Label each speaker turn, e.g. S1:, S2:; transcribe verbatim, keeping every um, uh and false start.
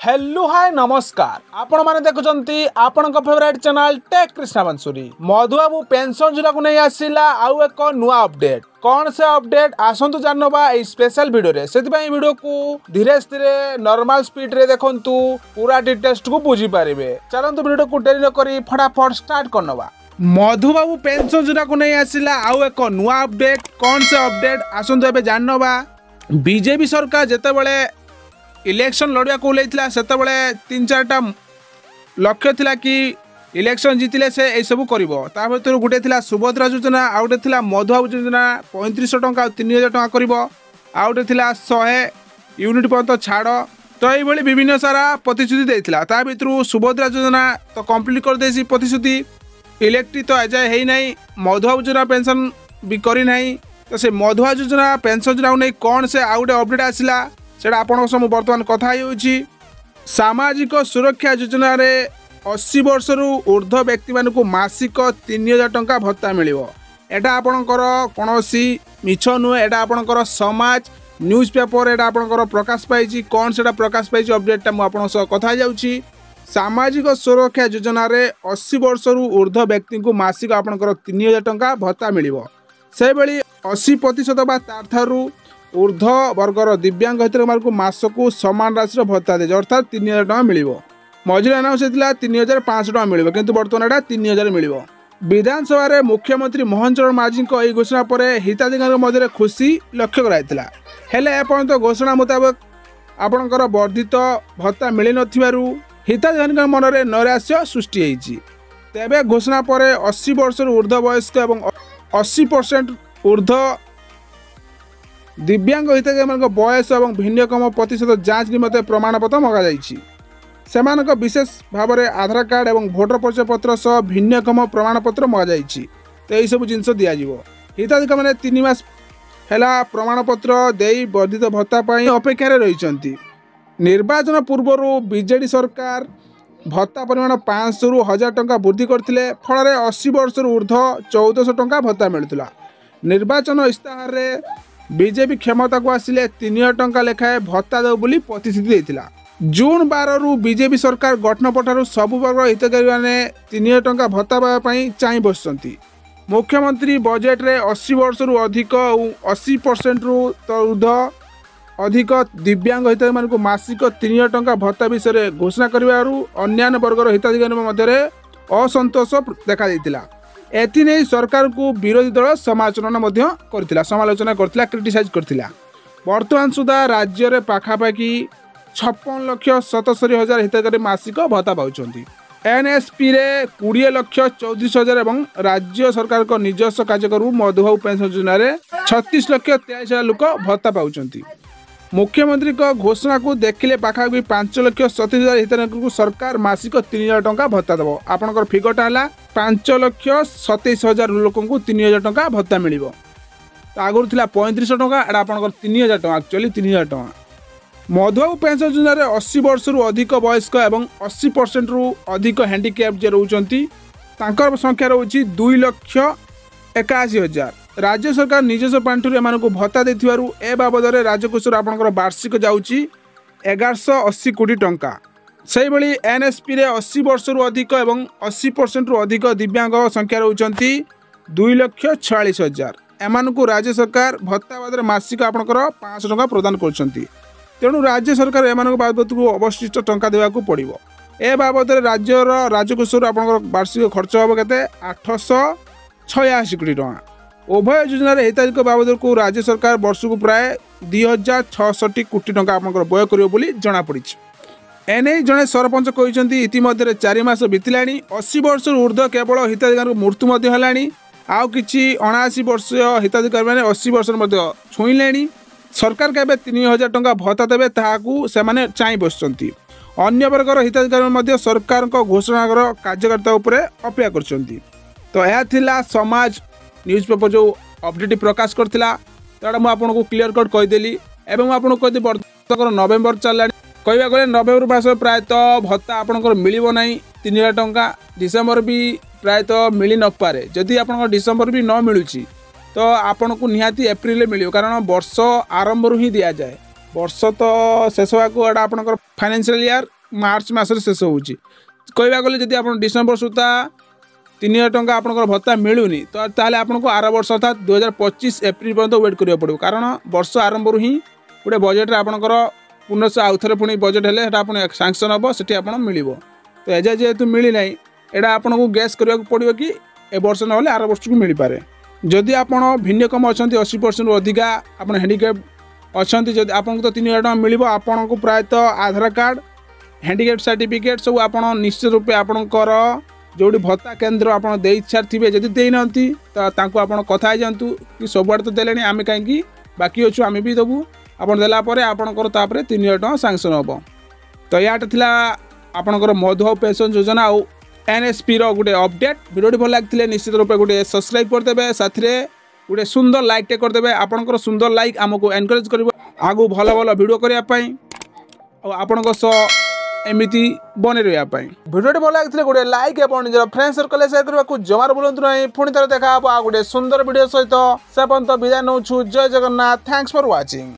S1: Hello hi नमस्कार आपण माने देखुचंती आपण फेवरेट चैनल टेक कृष्णा बंसुरी मधुबाबू पेंशन जोड़ा को नहीं आसिला आउ एक नुआ अपडेट कौन से अपडेट आसंतु जानबा ए स्पेशल वीडियो रे सेति पई वीडियो को धीरे धीरे नॉर्मल स्पीड रे देखंतु पूरा डिटेल्स को बुझी पारिबे चलंतु वीडियो को देरी न करी फटाफट स्टार्ट करनबा। मधुबाबू पेंशन जोड़ा को नहीं आसिला आउ एक नुआ अपडेट कौन से अपडेट आसंतु एबे जानबा। बीजेपी सरकार जेते बेले इलेक्शन लड़िया को लेथिला सेते बेले तीन चारटा लक्ष्य थिला कि इलेक्शन जीतिले से ए सब करिवो ता भीतर गुटे थिला सुभद्रा योजना आउटे थिला मधुबाबू योजना पैंतीस सौ टंका तीन हजार टंका करिवो आउटे थिला सौ यूनिट पर्यंत छाड़ तो ये भली विभिन्न सारा प्रतिश्रुति देथिला ता भीतर सुभद्रा योजना तो कंप्लीट कर देसी प्रतिश्रुति इलेक्ट्री तो अजाय है नहीं मधुबाबू योजना पेंशन भी करी नहीं तो से मधुबाबू योजना पेंशन योजना नहीं कौन से आउटे अपडेट आसिला सेटा आपण सब बर्तमान कथा होउची। सामाजिक सुरक्षा योजना रे अस्सी वर्ष रु ऊर्ध्व व्यक्ति मानक मासिक तीन हजार टंका भत्ता मिलिवो एटा आपणकर कोनोसी मिछ नुहे एटा आपणकर समाज न्यूज पेपर एटा आपणकर प्रकाश पाइची कौन सेटा प्रकाश पाइची अपडेट मु आपण सब कथा जाउची। सामाजिक सुरक्षा योजना रे अस्सी वर्ष रु ऊर्ध्व व्यक्ति को मासिक आपणकर तीन हजार टंका भत्ता मिलिवो से बेली अस्सी प्रतिशत बा तार थारु ऊर्ध्व वर्गर दिव्यांग हितग्राही को मासको समान राशि भत्ता दे अर्थात तीन हजार टका मिल मझे अनाउंस होता तीन हजार पाँच टका मिल कि बर्तमान एटा तीन हजार मिल। विधानसभा रे मुख्यमंत्री मोहन चरण माझी को घोषणा पर हिताधिकारी मध्य खुशी लक्ष्य कराइला हेले एपर्यंत घोषणा मुताबक आपणकर वर्धित भत्ता मिल नथिबारु हिताधिकारी मन में नैराश्य सृष्टि होइछि। तेबे घोषणा पर अस्सी वर्ष ऊर्ध्व वयस्क एवं अस्सी परसेंट ऊर्ध्व दिव्यांग हिताधिकारी बयस और भिन्नक्षम प्रतिशत जांच निमते प्रमाणपत्र मगा सेमानक विशेष भाव में आधार कार्ड और भोटर परिचय पत्र सह भिन्नक्षम प्रमाणपत्र मगा तो यही सब जिनस दिज्व हिताधिकारी मैंने तीन मास है प्रमाणपत्र दे वर्धित भत्ता अपेक्षार रही। निर्वाचन पूर्व बीजेडी सरकार भत्ता परिमाण पाँच सौ रु हजार टंका वृद्धि करते फल अस्सी वर्ष ऊर्ध्व चौदह सौ टंका भत्ता मिलूला। निर्वाचन इस्ताहार रे बीजेपी क्षमता को आसिले तीन हजार टंका लेखाए भत्ता दो बोली प्रतिश्रुति देथिला। जून बारह रु बीजेपी सरकार गठन पठारु सबु वर्ग हितग्राही माने तीन हजार टंका भत्ता पाଇବା ପାଇଁ चाहि बसଛନ୍ତି। मुख्यमंत्री बजेट रे अस्सी वर्ष रु अधिक और अस्सी परसेंट रु ऊर्ध्व अधिक दिव्यांग हितग्राही मानकु मासिक तीन हजार टंका भत्ता विषय घोषणा करिवारु अन्य वर्गर हिताधिकारी मध्य असंतोष देखा देथिला। एथि सरकार को विरोधी दल समालोचना करथिला समालोचना करथिला क्रिटिसाइज करथिला। वर्तमान सुधा राज्य रे पाखापाखि छप्पन लक्ष सतस्तरी हजार हितग्राही मासिक भत्ता पाउछंती। एनएसपी रे बीस लक्ष चौतीस हजार एवं राज्य सरकार को निजस्व कार्यक्रम मधुबाबू पेंशन योजना रे छत्तीस लक्ष तेईस हजार लोक भत्ता पाउछंती। मुख्यमंत्री को घोषणा को देखिले पाखापाखि पांच लक्ष सतीश हजार हितग्राही को सरकार मासिक तीन हजार टंका भत्ता देव आपंकर फिगरटा है पांच लक्ष सतैश हजार लोक तीन हजार टंका भत्ता मिल तो आगुरी थी पैंतीस टंका एटा आपंकर तीन हजार टंका एक्चुअली तीन हजार टंका। मधुबाबू पेंशन योजना अस्सी वर्ष रु अधिक वयस्क एवं अस्सी परसेंट रु अधिक हैंडिकैप जे रोचंती तांकर संख्या रोची दुई लक्ष एकाशी हजार। राज्य सरकार निजस्व पांठिर एम भत्ता देथिबारु ए बाबद राजकोष आपंकर वार्षिक जाउची एगारश अस्सी कोटी टंका। से भली एनएसपी रे अस्सी वर्ष रु अधिक एवं अस्सी परसेंट रु अधिक दिव्यांग संख्या रोचंती दुई लक्ष छयालीस हजार एम राज्य सरकार भत्ता बाबद मासिक आपंकर पाँच टंका प्रदान करछंती। तेणु राज्य सरकार एम बाबद को अवशिष्ट टंका देवाक पड़ो ए बाबद राज्यर राजकोष आपंकर वार्षिक खर्च हम के आठश छयाशी कोटी टंका। उभय योजना हिताधिकारी बाबद को राज्य सरकार वर्ष को प्राय दुई हजार छठी कोटी टंका आपंकर व्यय कर जना पड़ी। एने जड़े सरपंच कहते इतिमध्य चार मास बीतला अस्सी वर्ष ऊर्ध्व केवल हिताधिकारी मृत्यु है आउ कि अणाशी वर्ष हिताधिकारी मैंने अस्सी वर्ष छुईले सरकार केबे तीन हजार टंका भत्ता देवे ताकू से चाह बसुँच अन्य वर्गर हिताधिकारी सरकार घोषणा कार्यकारिता उपर अपेक्षा कर। तो यह थिला समाज न्यूज पेपर जो अपडेट प्रकाश करथिला तो मुझे आपको क्लीयर कट कहीदेली एवं आपको कहती बर्तमान नवेम्बर चलला कहवा गले नवेम्बर मास प्रायतः भत्ता आपंकर मिलिबो नहीं तीन हजार टंका डिसेम्बर भी प्रायतः मिली न पारे जदि आपंकर डिसेम्बर भी न मिलूची तो आपन को निहाती एप्रिल मिलियो कारण वर्ष आरंभ ही दि जाए वर्ष तो शेष होगा आपंकर फाइनेंशियल ईयर मार्च मसरे शेष होउची कहवा गले जदि आप डिसेम्बर सुधा तीन हजार टंका आपंकर भत्ता मिलूनी तो ताले आपको आर वर्ष अर्थात दुई हजार पच्चीस एप्रिल पर्यंत वेट करा पड़ो कारण वर्ष आरंभ ही गोटे बजेट्रे आपंकर पुनः आउ थे पुणी बजेट है सांक्शन हम से मिल तो एजा जेहेतु मिलना यहाँ आपको गैस करने पड़ो कि ए वर्ष ना आर वर्ष को मिल पारे जदि आप भिन्नक्षम अच्छा अशी परसेंट अधिका आप हैंडिकैप अच्छा जब आपको तो तीन हजार टका मिल आपन को प्रायतः आधार कार्ड हैंडिकैप सर्टिफिकेट सब आप निश्चित रूपे आपणकर जोड़ी भत्ता केन्द्र आप सारे जदि देना तो आप कथा जातु कि सबुआड़े तो देले आम कहीं बाकी अच्छु आम भी देवु आप देलापर आपंकर तीन हजार टका सांक्शन हम तो यहाँ था आपंकर मधुबाबू पेंशन योजना आउ एनएसपी रो गोटे अपडेट वीडियो भल लगे निश्चित रूप गोटे सब्सक्राइब करदे साथ गोटे सुंदर लाइक टे करदे आपंकर सुंदर लाइक आमको एनकरेज कर आगु भल भल वीडियो करने आपण एमती बन रही वीडियो भल लगे गोटे लाइक और निजर फ्रेंड सर्कल शेयर करने को जमार बुलां नहीं पुणी थोड़ा देखा गोटे सुंदर वीडियो सहित से पर्यंत विदाय नौ जय जगन्नाथ थैंक्स फॉर वाचिंग।